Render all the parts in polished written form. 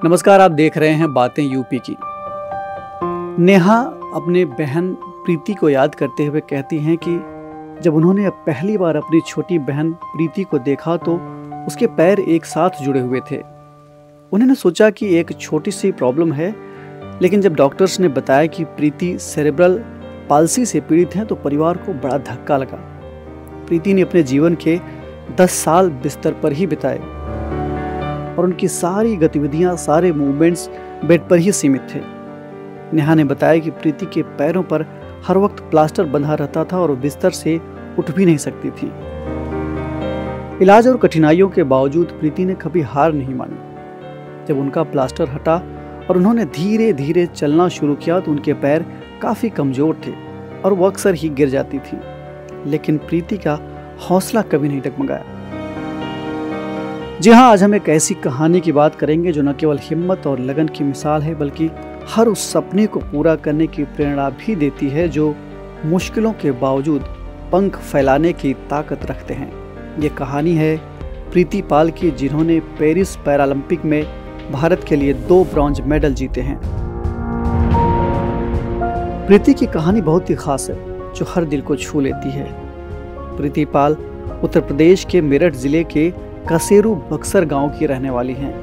नमस्कार, आप देख रहे हैं बातें यूपी की। नेहा अपने बहन प्रीति को याद करते हुए कहती हैं कि जब उन्होंने पहली बार अपनी छोटी बहन प्रीति को देखा तो उसके पैर एक साथ जुड़े हुए थे। उन्होंने सोचा कि एक छोटी सी प्रॉब्लम है, लेकिन जब डॉक्टर्स ने बताया कि प्रीति सेरेब्रल पाल्सी से पीड़ित हैं तो परिवार को बड़ा धक्का लगा। प्रीति ने अपने जीवन के 10 साल बिस्तर पर ही बिताए और उनकी सारी गतिविधियां, सारे मूवमेंट्स बेड पर ही सीमित थे। नेहा ने बताया कि प्रीति के पैरों पर हर वक्त प्लास्टर बंधा रहता था और वो बिस्तर से उठ भी नहीं सकती थी। इलाज और कठिनाइयों के बावजूद प्रीति ने कभी हार नहीं मानी। जब उनका प्लास्टर हटा और उन्होंने धीरे धीरे चलना शुरू किया तो उनके पैर काफ़ी कमज़ोर थे और वो अक्सर ही गिर जाती थी, लेकिन प्रीति का हौसला कभी नहीं डगमगाया। जी हाँ, आज हम एक ऐसी कहानी की बात करेंगे जो न केवल हिम्मत और लगन की मिसाल है, बल्कि हर उस सपने को पूरा करने की प्रेरणा भी देती है जो मुश्किलों के बावजूद पंख फैलाने की ताकत रखते हैं। ये कहानी है प्रीति पाल की, जिन्होंने पेरिस पैरालंपिक में भारत के लिए 2 ब्रॉन्ज मेडल जीते हैं। प्रीति की कहानी बहुत ही खास है जो हर दिल को छू लेती है। प्रीति पाल उत्तर प्रदेश के मेरठ जिले के कसेरू बक्सर गांव की रहने वाली हैं।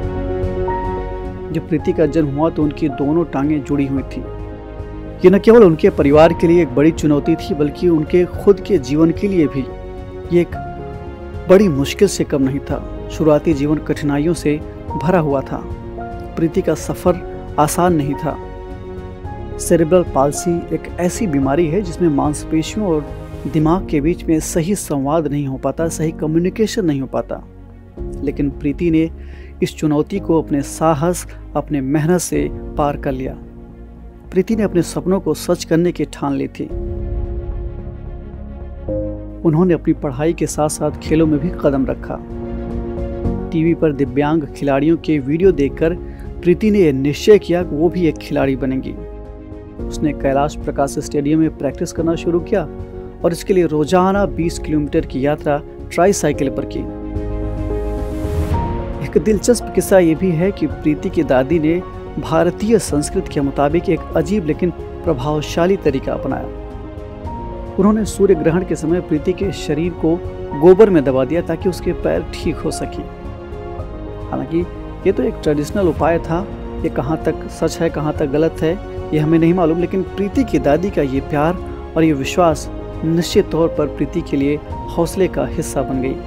जब प्रीति का जन्म हुआ तो उनकी दोनों टांगें जुड़ी हुई थी। ये न केवल उनके परिवार के लिए एक बड़ी चुनौती थी, बल्कि उनके खुद के जीवन के लिए भी ये एक बड़ी मुश्किल से कम नहीं था। शुरुआती जीवन कठिनाइयों से भरा हुआ था। प्रीति का सफर आसान नहीं था। सेरेब्रल पाल्सी एक ऐसी बीमारी है जिसमें मांसपेशियों और दिमाग के बीच में सही संवाद नहीं हो पाता, सही कम्युनिकेशन नहीं हो पाता। लेकिन प्रीति ने इस चुनौती को अपने साहस, अपने मेहनत से पार कर लिया। प्रीति ने अपने सपनों को सच करने की ठान ली थी। उन्होंने अपनी पढ़ाई के साथ साथ खेलों में भी कदम रखा। टीवी पर दिव्यांग खिलाड़ियों के वीडियो देखकर प्रीति ने यह निश्चय किया कि वो भी एक खिलाड़ी बनेंगी। उसने कैलाश प्रकाश स्टेडियम में प्रैक्टिस करना शुरू किया और इसके लिए रोजाना 20 किलोमीटर की यात्रा ट्राईसाइकिल पर की। एक दिलचस्प किस्सा ये भी है कि प्रीति की दादी ने भारतीय संस्कृति के मुताबिक एक अजीब लेकिन प्रभावशाली तरीका अपनाया। उन्होंने सूर्य ग्रहण के समय प्रीति के शरीर को गोबर में दबा दिया ताकि उसके पैर ठीक हो सके। हालांकि ये तो एक ट्रेडिशनल उपाय था। ये कहाँ तक सच है, कहाँ तक गलत है, ये हमें नहीं मालूम, लेकिन प्रीति की दादी का ये प्यार और ये विश्वास निश्चित तौर पर प्रीति के लिए हौसले का हिस्सा बन गई।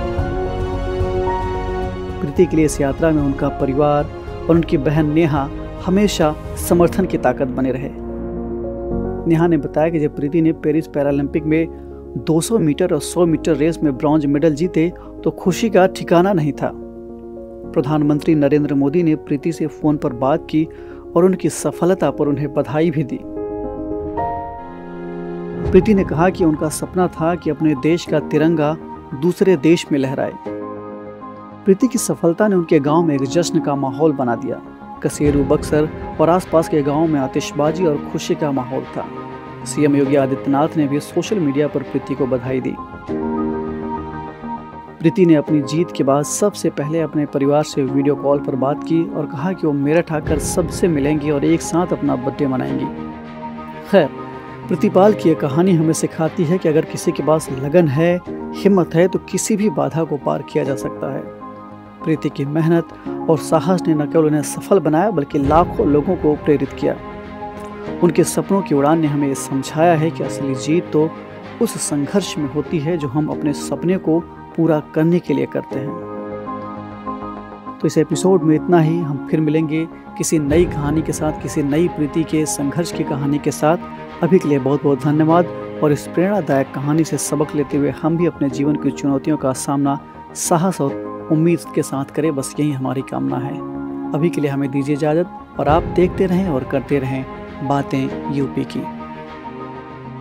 प्रीति के लिए इस यात्रा में उनका परिवार और उनकी बहन नेहा हमेशा समर्थन की ताकत बने रहे। नेहा ने बताया कि जब प्रीति ने पेरिस पैरालंपिक में 200 मीटर और 100 मीटर रेस में ब्रॉन्ज मेडल जीते तो खुशी का ठिकाना नहीं था। प्रधानमंत्री नरेंद्र मोदी ने प्रीति से फोन पर बात की और उनकी सफलता पर उन्हें बधाई भी दी। प्रीति ने कहा कि उनका सपना था कि अपने देश का तिरंगा दूसरे देश में लहराए। प्रीति की सफलता ने उनके गांव में एक जश्न का माहौल बना दिया। कसेरू, बक्सर और आसपास के गांवों में आतिशबाजी और खुशी का माहौल था। सीएम योगी आदित्यनाथ ने भी सोशल मीडिया पर प्रीति को बधाई दी। प्रीति ने अपनी जीत के बाद सबसे पहले अपने परिवार से वीडियो कॉल पर बात की और कहा कि वो मेरठ आकर सबसे मिलेंगी और एक साथ अपना बर्थडे मनाएंगी। खैर, प्रीति पाल की यह कहानी हमें सिखाती है कि अगर किसी के पास लगन है, हिम्मत है, तो किसी भी बाधा को पार किया जा सकता है। प्रीति की मेहनत और साहस ने न केवल उन्हें सफल बनाया बल्कि लाखों लोगों को प्रेरित किया। उनके सपनों की उड़ान ने हमें ये समझाया है कि असली जीत तो उस संघर्ष में होती है जो हम अपने सपने को पूरा करने के लिए करते हैं। तो इस एपिसोड में इतना ही। हम फिर मिलेंगे किसी नई कहानी के साथ, किसी नई प्रीति के संघर्ष की कहानी के साथ। अभी के लिए बहुत बहुत धन्यवाद। और इस प्रेरणादायक कहानी से सबक लेते हुए हम भी अपने जीवन की चुनौतियों का सामना साहस और उम्मीद के साथ करें, बस यही हमारी कामना है। अभी के लिए हमें दीजिए इजाज़त और आप देखते रहें और करते रहें बातें यूपी की।